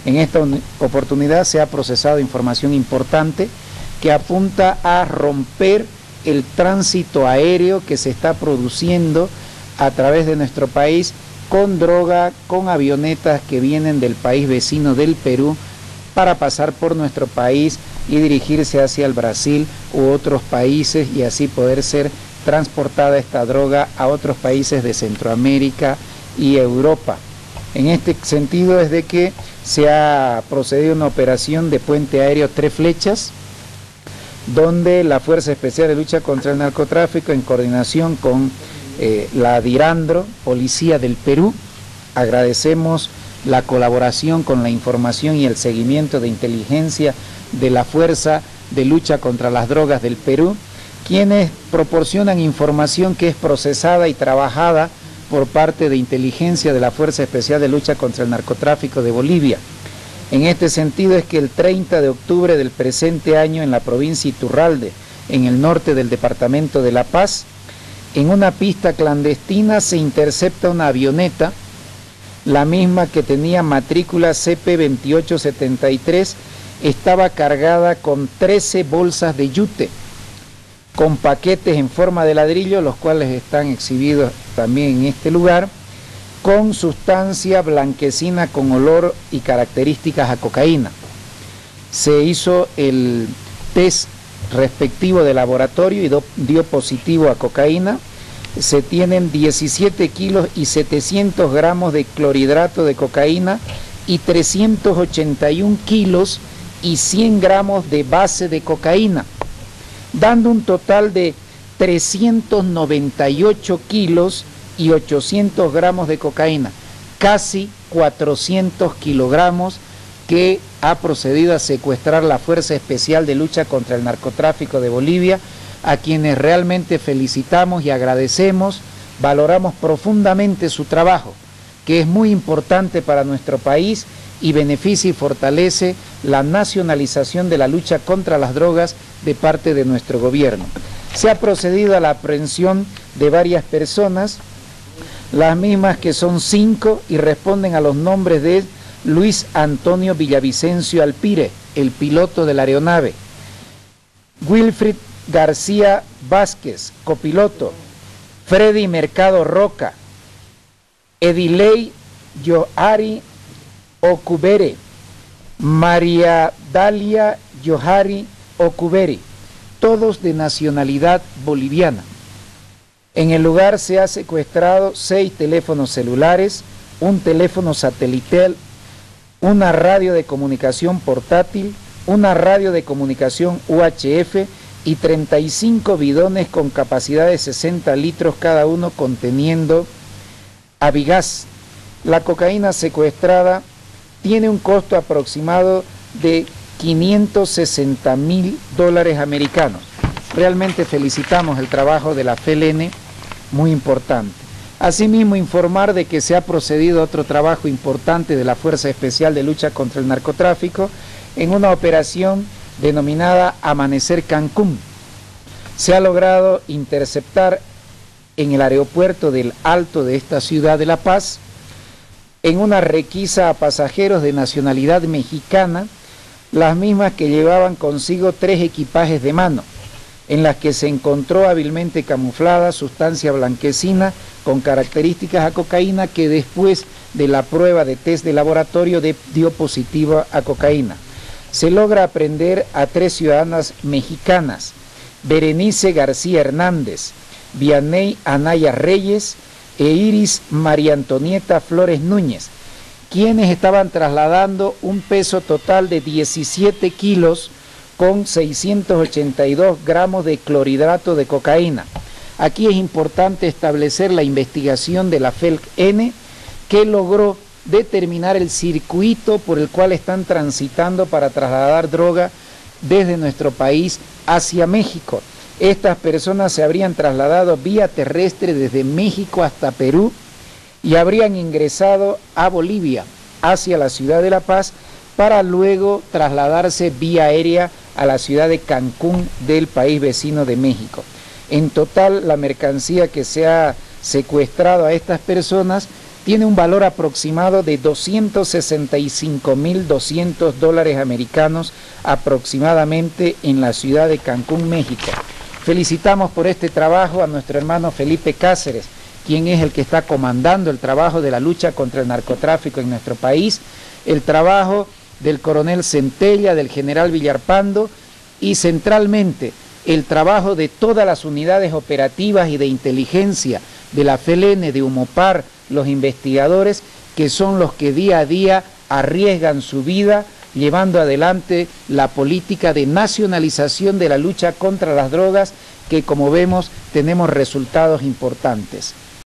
En esta oportunidad se ha procesado información importante que apunta a romper el tránsito aéreo que se está produciendo a través de nuestro país con droga, con avionetas que vienen del país vecino del Perú para pasar por nuestro país y dirigirse hacia el Brasil u otros países y así poder ser transportada esta droga a otros países de Centroamérica y Europa. En este sentido es de que se ha procedido a una operación de puente aéreo Tres Flechas, donde la Fuerza Especial de Lucha contra el Narcotráfico, en coordinación con la DIRANDRO, Policía del Perú, agradecemos la colaboración con la información y el seguimiento de inteligencia de la Fuerza de Lucha contra las Drogas del Perú, quienes proporcionan información que es procesada y trabajada por parte de inteligencia de la Fuerza Especial de Lucha contra el Narcotráfico de Bolivia. En este sentido es que el 30 de octubre del presente año en la provincia Iturralde, en el norte del departamento de La Paz, en una pista clandestina se intercepta una avioneta, la misma que tenía matrícula CP2873, estaba cargada con 13 bolsas de yute, con paquetes en forma de ladrillo, los cuales están exhibidos también en este lugar, con sustancia blanquecina con olor y características a cocaína. Se hizo el test respectivo de laboratorio y dio positivo a cocaína. Se tienen 17 kilos y 700 gramos de clorhidrato de cocaína y 381 kilos y 100 gramos de base de cocaína, dando un total de 398 kilos y 800 gramos de cocaína, casi 400 kilogramos que ha procedido a secuestrar la Fuerza Especial de Lucha contra el Narcotráfico de Bolivia, a quienes realmente felicitamos y agradecemos, valoramos profundamente su trabajo, que es muy importante para nuestro país y beneficia y fortalece la nacionalización de la lucha contra las drogas de parte de nuestro gobierno. Se ha procedido a la aprehensión de varias personas, las mismas que son 5 y responden a los nombres de Luis Antonio Villavicencio Alpire, el piloto de la aeronave, Wilfrid García Vázquez, copiloto, Freddy Mercado Roca, Edilei Johari Ocubere, María Dalia Johari Ocubere, todos de nacionalidad boliviana. En el lugar se ha secuestrado 6 teléfonos celulares, un teléfono satelital, una radio de comunicación portátil, una radio de comunicación UHF y 35 bidones con capacidad de 60 litros cada uno conteniendo Avigas. La cocaína secuestrada tiene un costo aproximado de $560.000 americanos. Realmente felicitamos el trabajo de la FELN, muy importante. Asimismo, informar de que se ha procedido a otro trabajo importante de la Fuerza Especial de Lucha contra el Narcotráfico en una operación denominada Amanecer Cancún. Se ha logrado interceptar en el aeropuerto del Alto de esta ciudad de La Paz, en una requisa a pasajeros de nacionalidad mexicana, las mismas que llevaban consigo 3 equipajes de mano, en las que se encontró hábilmente camuflada sustancia blanquecina con características a cocaína que después de la prueba de test de laboratorio dio positivo a cocaína. Se logra aprehender a 3 ciudadanas mexicanas, Berenice García Hernández, Vianey Anaya Reyes e Iris María Antonieta Flores Núñez, quienes estaban trasladando un peso total de 17 kilos con 682 gramos de clorhidrato de cocaína. Aquí es importante establecer la investigación de la FELN, que logró determinar el circuito por el cual están transitando para trasladar droga desde nuestro país hacia México. Estas personas se habrían trasladado vía terrestre desde México hasta Perú y habrían ingresado a Bolivia, hacia la ciudad de La Paz, para luego trasladarse vía aérea a la ciudad de Cancún del país vecino de México. En total, la mercancía que se ha secuestrado a estas personas tiene un valor aproximado de 265.200 dólares americanos aproximadamente en la ciudad de Cancún, México. Felicitamos por este trabajo a nuestro hermano Felipe Cáceres, quien es el que está comandando el trabajo de la lucha contra el narcotráfico en nuestro país, el trabajo del coronel Centella, del general Villarpando y centralmente el trabajo de todas las unidades operativas y de inteligencia de la FELN, de Humopar, los investigadores, que son los que día a día arriesgan su vida llevando adelante la política de nacionalización de la lucha contra las drogas, que como vemos tenemos resultados importantes.